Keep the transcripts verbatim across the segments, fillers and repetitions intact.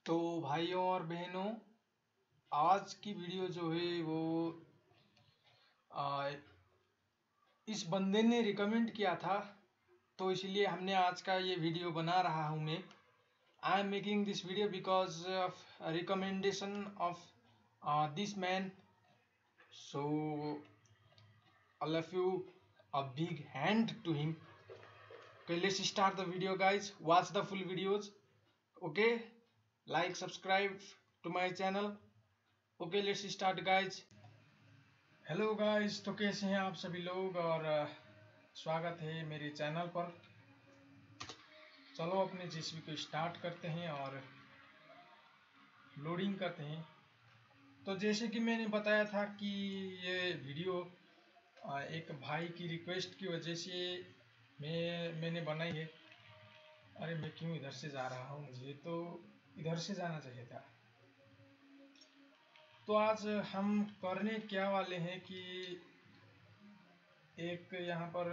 तो भाइयों और बहनों, आज की वीडियो जो है वो आ, इस बंदे ने रिकमेंड किया था, तो इसलिए हमने आज का ये वीडियो बना रहा हूँ मैं। I am making this video because of recommendation of this man. So all of you a big hand to him. Okay, let's start the video, guys. Watch the full videos. Okay, like, subscribe to my channel. Okay, let's start, guys. Hello guys, तो कैसे हैं आप सभी लोग, और स्वागत है मेरे चैनल पर। चलो अपने जेसीबी को स्टार्ट करते हैं और लोडिंग करते हैं। तो जैसे कि मैंने बताया था कि ये वीडियो एक भाई की रिक्वेस्ट की वजह से मैं मैंने बनाई है। अरे मैं क्यों इधर से जा रहा हूँ, मुझे तो इधर से जाना चाहिए था। तो आज हम करने क्या वाले हैं कि एक यहाँ पर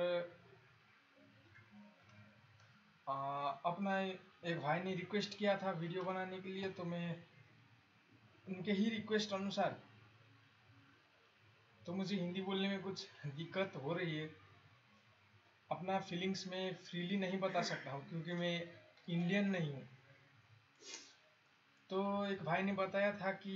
आ, अपना एक भाई ने रिक्वेस्ट किया था वीडियो बनाने के लिए, तो मैं उनके ही रिक्वेस्ट अनुसार, तो मुझे हिंदी बोलने में कुछ दिक्कत हो रही है। अपना फीलिंग्स में फ्रीली नहीं बता सकता हूँ क्योंकि मैं इंडियन नहीं हूँ। तो एक भाई ने बताया था कि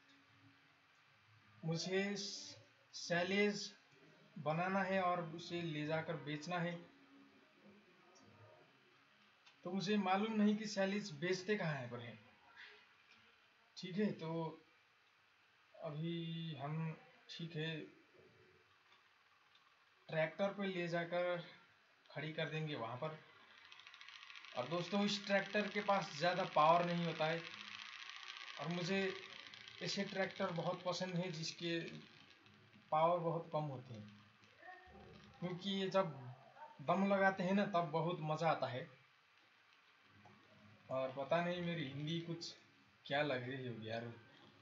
मुझे सैलेज बनाना है और उसे ले जाकर बेचना है। तो मुझे मालूम नहीं कि सैलेज बेचते कहाँ पर है। ठीक है, तो अभी हम ठीक है ट्रैक्टर पे ले जाकर खड़ी कर देंगे वहाँ पर। और दोस्तों, इस ट्रैक्टर के पास ज़्यादा पावर नहीं होता है, और मुझे ऐसे ट्रैक्टर बहुत पसंद है जिसके पावर बहुत कम होते हैं, क्योंकि ये जब दम लगाते हैं ना तब बहुत मज़ा आता है। और पता नहीं मेरी हिंदी कुछ क्या लग रही होगी यार।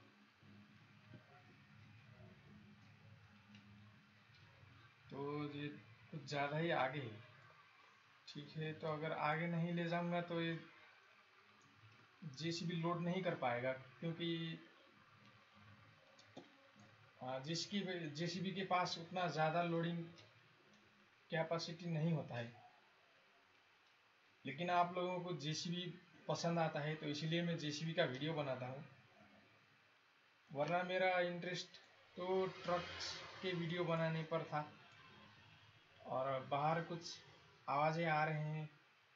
तो ये कुछ ज़्यादा ही आगे है। ठीक है, तो अगर आगे नहीं ले जाऊंगा तो ये जेसीबी लोड नहीं कर पाएगा, क्योंकि जिसकी जेसीबी के पास उतना ज़्यादा लोडिंग कैपेसिटी नहीं होता है। लेकिन आप लोगों को जेसीबी पसंद आता है, तो इसलिए मैं जेसीबी का वीडियो बनाता हूँ। वरना मेरा इंटरेस्ट तो ट्रक्स के वीडियो बनाने पर था। और बाहर कुछ आवाज़ें आ रहे हैं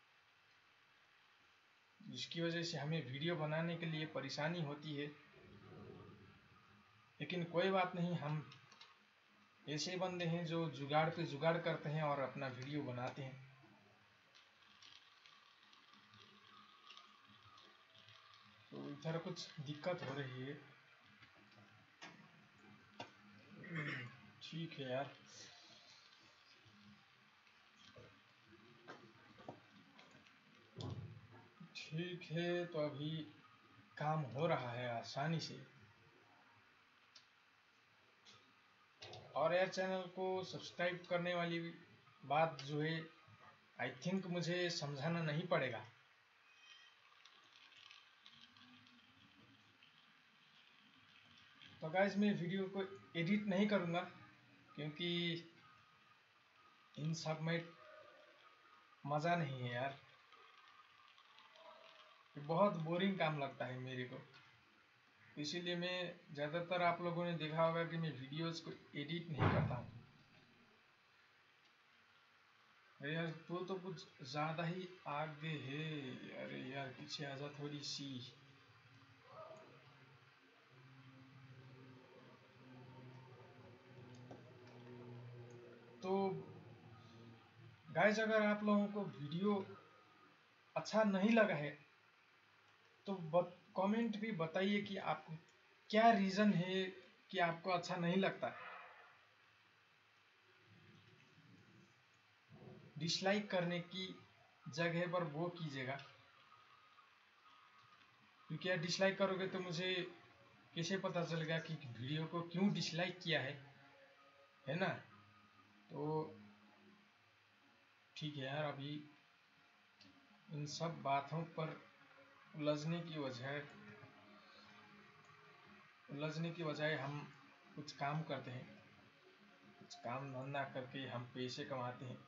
जिसकी वजह से हमें वीडियो बनाने के लिए परेशानी होती है। लेकिन कोई बात नहीं, हम ऐसे बंदे हैं जो जुगाड़ पे जुगाड़ करते हैं और अपना वीडियो बनाते हैं। तो इधर कुछ दिक्कत हो रही है। ठीक है यार, ठीक है, तो अभी काम हो रहा है आसानी से। और यार, चैनल को सब्सक्राइब करने वाली बात जो है, आई थिंक मुझे समझाना नहीं पड़ेगा। तो गाइस, मैं वीडियो को एडिट नहीं करूँगा क्योंकि इन सब में मज़ा नहीं है यार। ये बहुत बोरिंग काम लगता है मेरे को, इसीलिए मैं ज़्यादातर, आप लोगों ने देखा होगा कि मैं वीडियोस को एडिट नहीं करता हूँ। अरे यार, तो तो कुछ ज़्यादा ही आगे है। अरे यार, पीछे आ जा थोड़ी सी। तो गाइस, अगर आप लोगों को वीडियो अच्छा नहीं लगा है तो कमेंट भी बताइए कि आपको क्या रीज़न है कि आपको अच्छा नहीं लगता। डिसलाइक करने की जगह पर वो कीजिएगा, क्योंकि यार डिसलाइक करोगे तो मुझे कैसे पता चलेगा कि वीडियो को क्यों डिसलाइक किया है है ना। तो ठीक है यार, अभी इन सब बातों पर उलझने की वजह उलझने की बजाय हम कुछ काम करते हैं, कुछ काम धंधा करके हम पैसे कमाते हैं।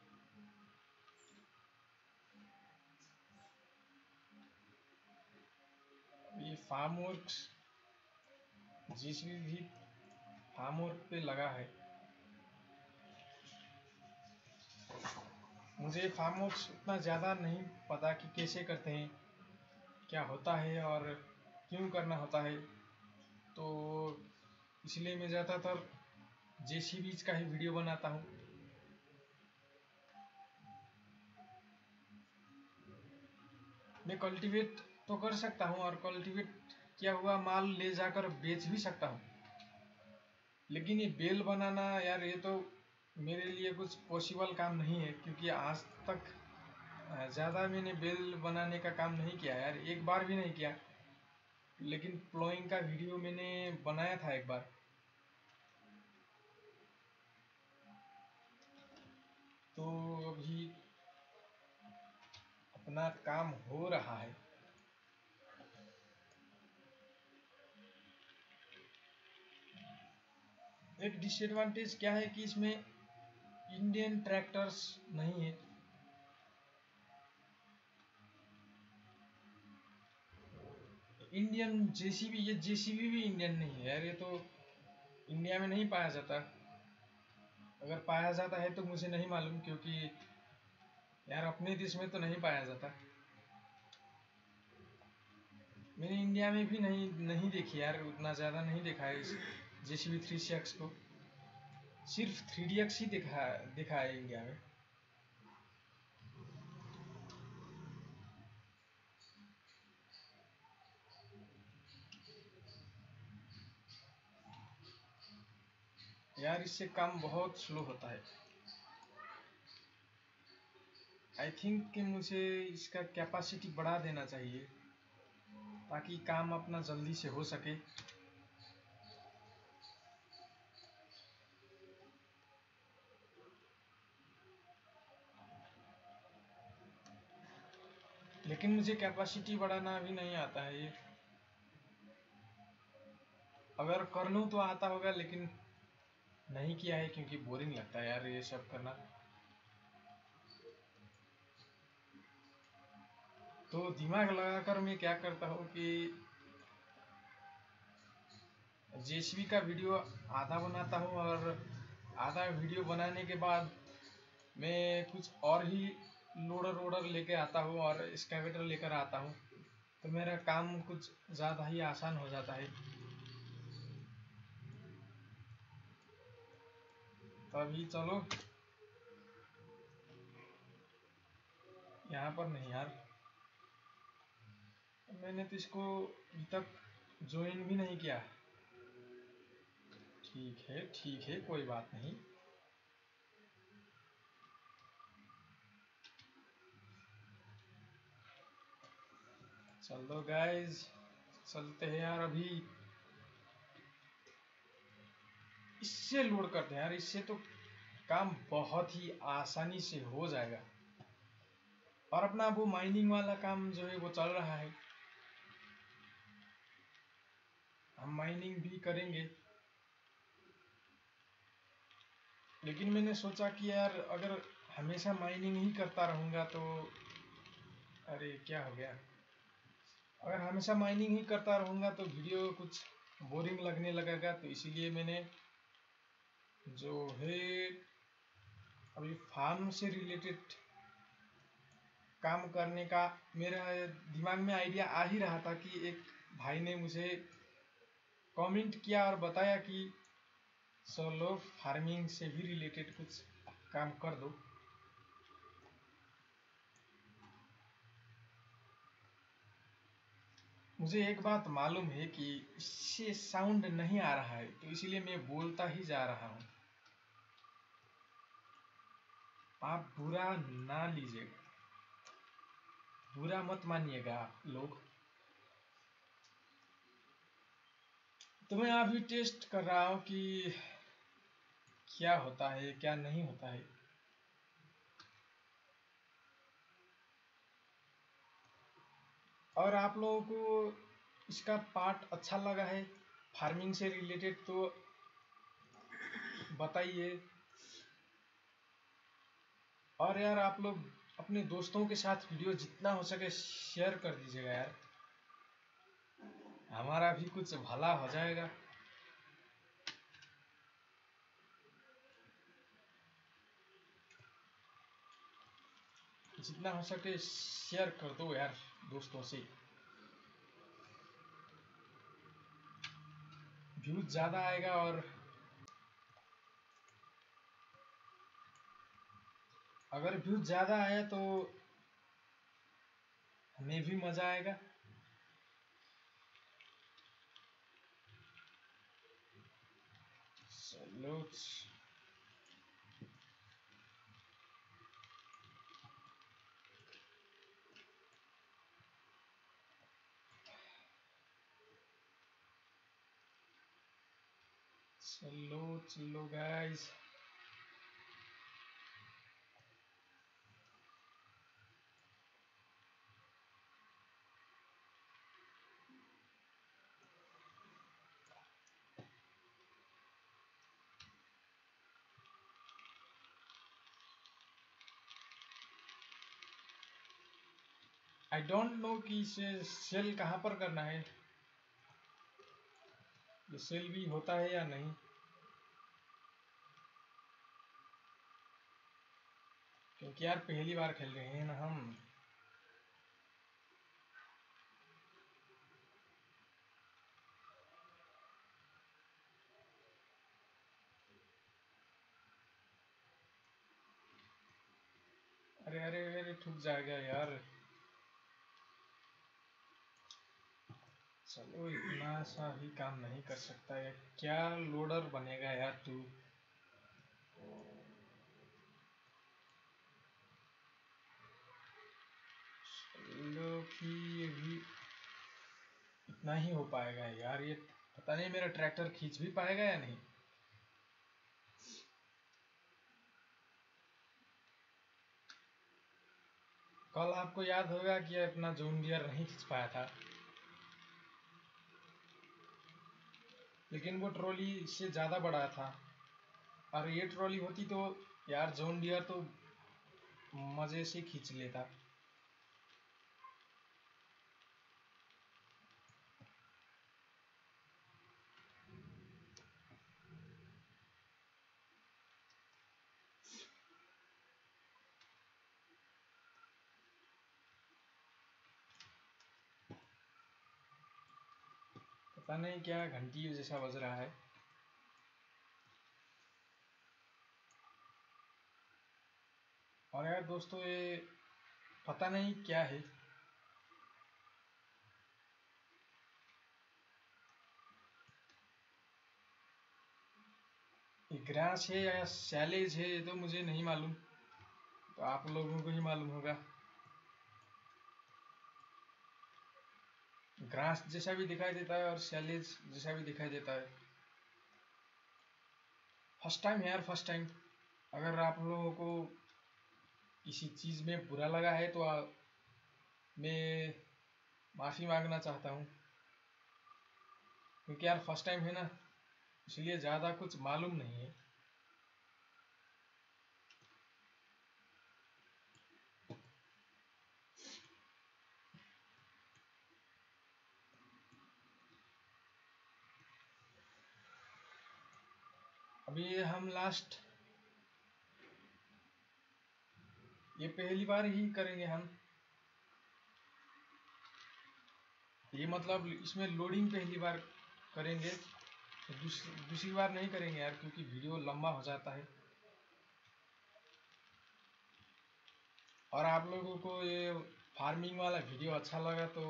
ये फार्म वर्क जिस भी फार्म वर्क पे लगा है, मुझे फार्म वर्क उतना ज़्यादा नहीं पता कि कैसे करते हैं, क्या होता है और क्यों करना होता है, तो इसलिए मैं ज़्यादातर जेसीबीज का ही वीडियो बनाता हूँ। मैं कल्टीवेट तो कर सकता हूँ और कल्टीवेट किया हुआ माल ले जाकर बेच भी सकता हूँ, लेकिन ये बेल बनाना यार, ये तो मेरे लिए कुछ पॉसिबल काम नहीं है, क्योंकि आज तक ज़्यादा मैंने बेल बनाने का काम नहीं किया यार, एक बार भी नहीं किया। लेकिन प्लोइंग का वीडियो मैंने बनाया था एक बार, तो अभी अपना काम हो रहा है। एक डिसएडवांटेज क्या है कि इसमें इंडियन ट्रैक्टर्स नहीं है। इंडियन जेसीबी, ये जेसीबी भी इंडियन नहीं है यार, ये तो इंडिया में नहीं पाया जाता। अगर पाया जाता है तो मुझे नहीं मालूम, क्योंकि यार अपने देश में तो नहीं पाया जाता। मैंने इंडिया में भी नहीं नहीं देखी यार, उतना ज़्यादा नहीं देखा है इस जेसीबी थ्री सी एक्स को, सिर्फ थ्री डी एक्स ही देखा देखा है इंडिया में। यार इससे काम बहुत स्लो होता है। आई थिंक कि मुझे इसका कैपेसिटी बढ़ा देना चाहिए ताकि काम अपना जल्दी से हो सके। लेकिन मुझे कैपेसिटी बढ़ाना अभी नहीं आता है ये, अगर कर लूँ तो आता होगा, लेकिन नहीं किया है क्योंकि बोरिंग लगता है यार ये सब करना। तो दिमाग लगाकर मैं क्या करता हूँ कि जेसीबी का वीडियो आधा बनाता हूँ, और आधा वीडियो बनाने के बाद मैं कुछ और ही लोडर वोडर लेके आता हूँ और एक्सकैवेटर लेकर आता हूँ, तो मेरा काम कुछ ज़्यादा ही आसान हो जाता है। तो अभी चलो, यहाँ पर नहीं यार, मैंने तो इसको अभी तक ज्वाइन भी नहीं किया। ठीक है ठीक है, कोई बात नहीं। चलो गाइज, चलते हैं यार, अभी इससे लोड करते हैं यार, इससे तो काम बहुत ही आसानी से हो जाएगा। और अपना वो माइनिंग वाला काम जो है वो चल रहा है, हम माइनिंग भी करेंगे। लेकिन मैंने सोचा कि यार अगर हमेशा माइनिंग ही करता रहूँगा तो, अरे क्या हो गया, अगर हमेशा माइनिंग ही करता रहूँगा तो वीडियो कुछ बोरिंग लगने लगेगा। तो इसीलिए मैंने जो है अभी फार्म से रिलेटेड काम करने का मेरा दिमाग में आइडिया आ ही रहा था कि एक भाई ने मुझे कमेंट किया और बताया कि सोलो फार्मिंग से भी रिलेटेड कुछ काम कर दो। मुझे एक बात मालूम है कि इससे साउंड नहीं आ रहा है, तो इसलिए मैं बोलता ही जा रहा हूँ, आप बुरा ना लीजिएगा, बुरा मत मानिएगा लोग। तो मैं अभी टेस्ट कर रहा हूँ कि क्या होता है क्या नहीं होता है। और आप लोगों को इसका पार्ट अच्छा लगा है फार्मिंग से रिलेटेड तो बताइए। और यार आप लोग अपने दोस्तों के साथ वीडियो जितना हो सके शेयर कर दीजिएगा यार, हमारा भी कुछ भला हो जाएगा। जितना हो सके शेयर कर दो यार दोस्तों से, व्यूज ज़्यादा आएगा और अगर व्यूज ज़्यादा आया तो हमें भी मज़ा आएगा। चलो चलो चलो गाइस, आई डोंट नो कि इसे सेल कहाँ पर करना है, ये सेल भी होता है या नहीं, क्योंकि यार पहली बार खेल रहे हैं ना हम। अरे अरे अरे ठुक जाएगा यार। चलो इतना सा ही काम नहीं कर सकता है, क्या लोडर बनेगा यार तू। चलो कि ये भी इतना ही हो पाएगा यार, ये पता नहीं मेरा ट्रैक्टर खींच भी पाएगा या नहीं। कल आपको याद होगा कि अपना जॉन डियर नहीं खींच पाया था, लेकिन वो ट्रॉली इससे ज़्यादा बड़ा था, और ये ट्रॉली होती तो यार जॉन डियर तो मज़े से खींच लेता। पता नहीं क्या घंटी जैसा बज रहा है। और यार दोस्तों ये पता नहीं क्या है, ये ग्रास है या सैलेज है ये तो मुझे नहीं मालूम, तो आप लोगों को ही मालूम होगा। ग्रास जैसा भी दिखाई देता है और सैलेज जैसा भी दिखाई देता है। फर्स्ट टाइम है यार, फर्स्ट टाइम। अगर आप लोगों को किसी चीज़ में बुरा लगा है तो आ, मैं माफ़ी मांगना चाहता हूँ, क्योंकि यार फर्स्ट टाइम है ना, इसलिए ज़्यादा कुछ मालूम नहीं है। अभी हम लास्ट ये पहली बार ही करेंगे हम, ये मतलब इसमें लोडिंग पहली बार करेंगे, तो दूसरी दूसरी बार नहीं करेंगे यार, क्योंकि वीडियो लंबा हो जाता है। और आप लोगों को ये फार्मिंग वाला वीडियो अच्छा लगा तो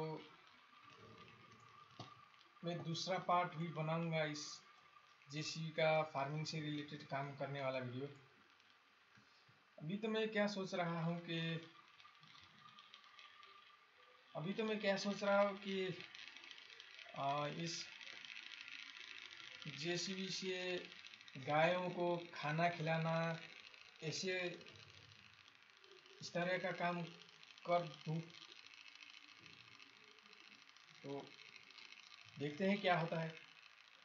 मैं दूसरा पार्ट भी बनाऊंगा इस जेसीबी का फार्मिंग से रिलेटेड काम करने वाला वीडियो। अभी तो मैं क्या सोच रहा हूँ कि अभी तो मैं क्या सोच रहा हूँ कि आ, इस जेसीबी से गायों को खाना खिलाना, ऐसे इस तरह का काम कर दूँ, तो देखते हैं क्या होता है।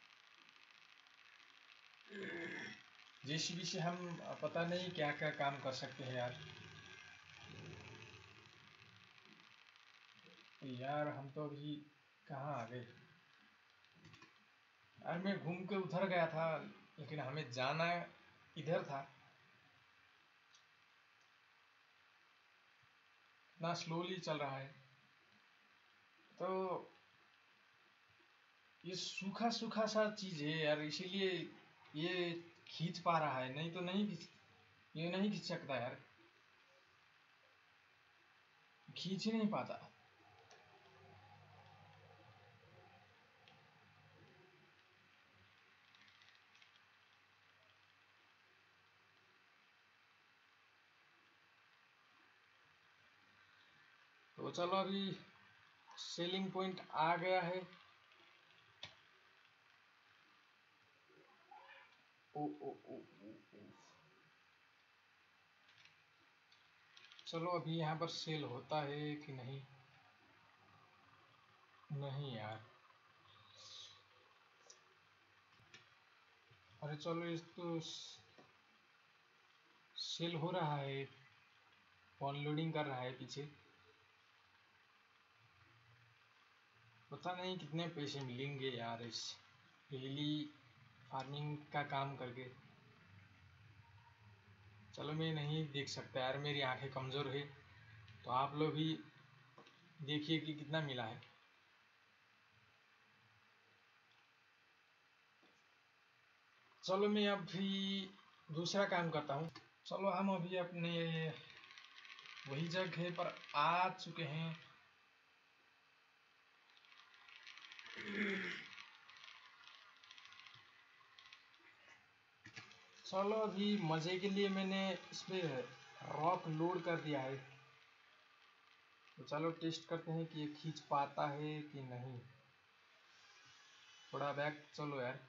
जेसीबी से हम पता नहीं क्या क्या काम कर सकते हैं यार। यार हम तो अभी कहाँ आ गए यार। मैं घूम के उधर गया था लेकिन हमें जाना इधर था। इतना स्लोली चल रहा है तो ये सूखा सूखा सा चीज है यार, इसीलिए ये खींच पा रहा है, नहीं तो नहीं खींच, ये नहीं खींच सकता यार, खींच ही नहीं पाता। तो चलो अभी सेलिंग पॉइंट आ गया है। ओ ओ ओ ओ ओ। चलो अभी यहाँ पर सेल होता है कि नहीं, नहीं यार। अरे चलो इस तो सेल हो रहा है, फोन लोडिंग कर रहा है पीछे। पता नहीं कितने पैसे मिलेंगे यार इस डेली फार्मिंग का काम करके। चलो मैं नहीं देख सकता यार, मेरी आंखें कमज़ोर है, तो आप लोग ही देखिए कि कितना मिला है। चलो मैं अभी दूसरा काम करता हूँ। चलो हम अभी अपने वही जगह पर आ चुके हैं। चलो अभी मज़े के लिए मैंने इसमें रॉक लोड कर दिया है, तो चलो टेस्ट करते हैं कि ये खींच पाता है कि नहीं। थोड़ा बैक चलो यार।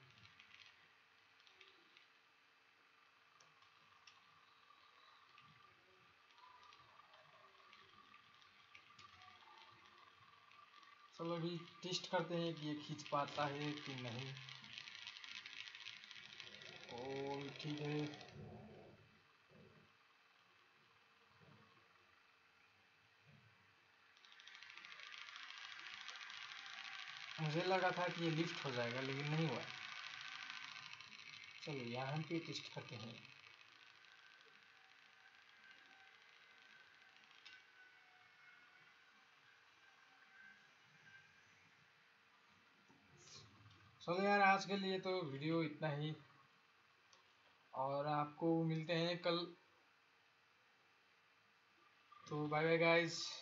चलो अभी टेस्ट करते हैं कि ये खींच पाता है कि नहीं। ओ ठीक है। मुझे लगा था कि ये लिफ्ट हो जाएगा लेकिन नहीं हुआ। चलो यहाँ पे टेस्ट करते हैं। चलो यार आज के लिए तो वीडियो इतना ही, और आपको मिलते हैं कल। तो बाय बाय गाइस।